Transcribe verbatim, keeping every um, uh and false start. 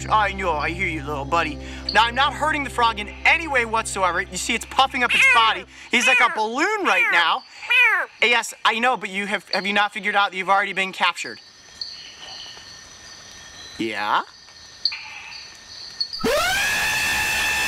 I know, I hear you, little buddy. Now, I'm not hurting the frog in any way whatsoever. You see, it's puffing up its body. He's like a balloon right now. Yes, I know, but you have, have you not figured out that you've already been captured? Yeah?